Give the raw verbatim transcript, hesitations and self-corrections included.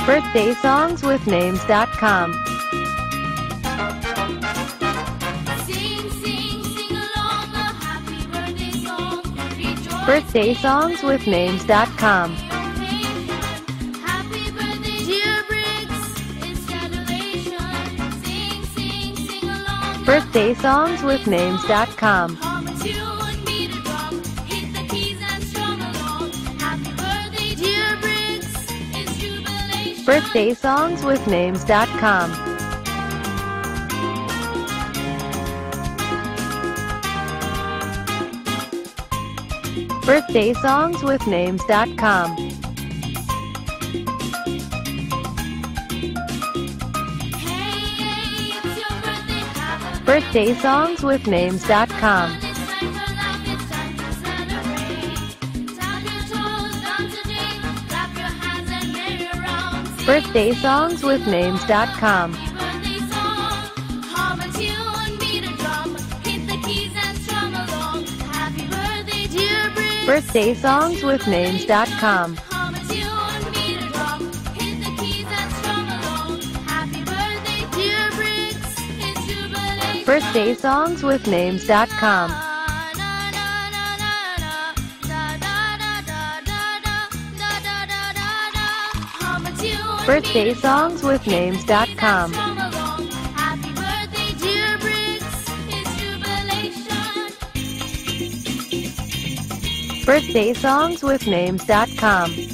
birthday songs with names dot com. birthday songs with names dot com. Happy birthday, dear Briggs, it's celebration. Sing, sing, sing along. birthday songs with names dot com. Hum a tune, beat a drum, hit the keys and strum along. Happy birthday, dear Briggs, it's jubilation. birthday songs with names dot com. birthday songs with names dot com. Hey, hey, it's your birthday, have a birthday songs with names dot com. It's time for life, it's time to celebrate. Tap your toes, dance today, clap your hands and merry round. Sing, birthday songs with names dot com. birthday song, hum a tune, beat a drum, hit the keys and strum along. Happy birthday, dear Briggs. birthday songs with names dot com. Hum a tune, beat a drum, hit the keys and strum along. Happy birthday, dear Briggs. It's jubilation. birthday songs with names dot com. birthday songs with names dot com. Happy birthday, dear Briggs. It's jubilation. birthday songs with names dot com.